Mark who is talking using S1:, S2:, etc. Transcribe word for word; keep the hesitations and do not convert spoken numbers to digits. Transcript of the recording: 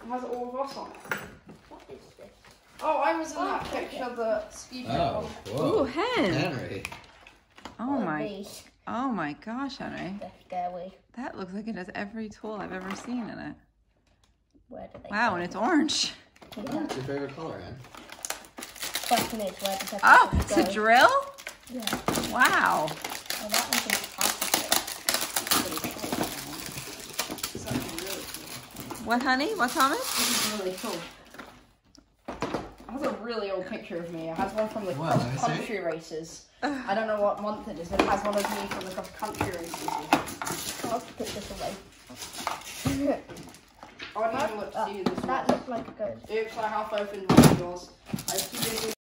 S1: It has all of us on it.
S2: What is this?
S1: Oh, I was in
S2: Oh,
S1: that
S2: okay.
S1: picture that Steve took.
S3: Oh,
S1: on.
S3: whoa.
S4: Ooh, hen.
S3: Henry.
S4: Oh
S2: What are
S4: my,
S2: these?
S4: oh my gosh, Henry.
S2: They're scary.
S4: That looks like it has every tool I've ever seen in it.
S2: Where do they
S4: Wow,
S2: go?
S4: and it's orange.
S2: Yeah.
S3: What's your favorite color, Hen?
S2: Question is, where does that
S4: Oh,
S2: go?
S4: it's a drill?
S2: Yeah.
S4: Wow.
S2: Oh, that one's in plastic.
S1: It's actually really cool.
S4: What, honey? What, Thomas?
S1: This is really cool. It has a really old picture of me. It has one from the
S3: Wow, let me
S1: cross
S3: see.
S1: country races. I don't know what month it is. It has one of me from the cross country races.
S2: I'll have to put this away.
S1: I don't even look to see this
S2: That
S1: one.
S2: looked like a good.
S1: Oops, I half opened one of yours. I